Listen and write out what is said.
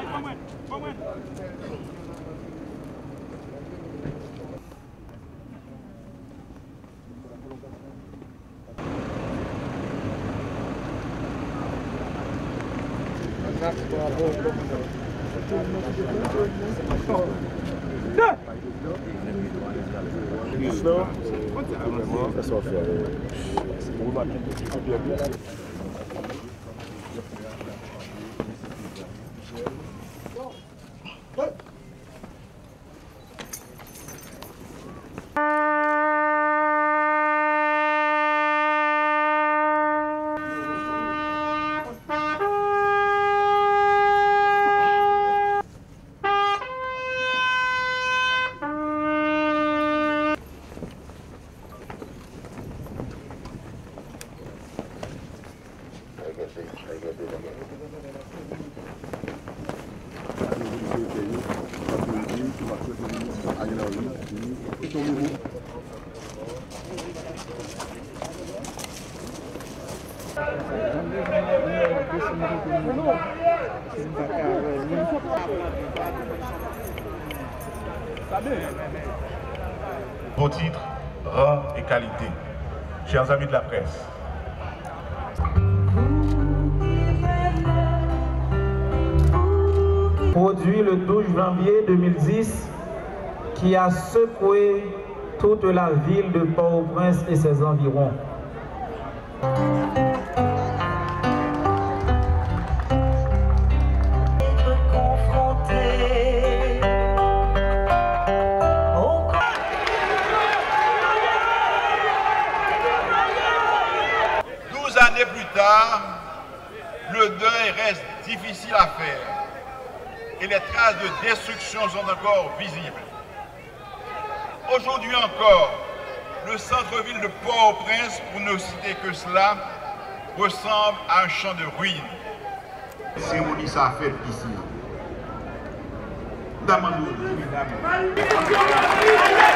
Vos titres, rang et qualité. Chers amis de la presse, produit le 12 janvier 2010 qui a secoué toute la ville de Port-au-Prince et ses environs. Années plus tard, le deuil reste difficile à faire et les traces de destruction sont encore visibles. Aujourd'hui encore, le centre-ville de Port-au-Prince, pour ne citer que cela, ressemble à un champ de ruines. C'est on dit ça fait ici.